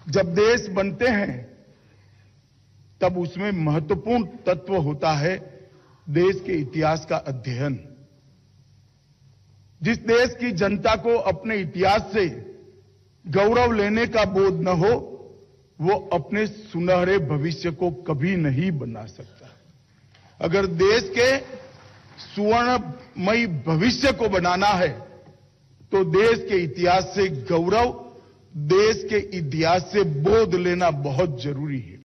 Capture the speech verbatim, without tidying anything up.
जब देश बनते हैं तब उसमें महत्वपूर्ण तत्व होता है देश के इतिहास का अध्ययन। जिस देश की जनता को अपने इतिहास से गौरव लेने का बोध न हो, वो अपने सुनहरे भविष्य को कभी नहीं बना सकता। अगर देश के सुवर्णमयी भविष्य को बनाना है तो देश के इतिहास से गौरव, देश के इतिहास से बोध लेना बहुत जरूरी है।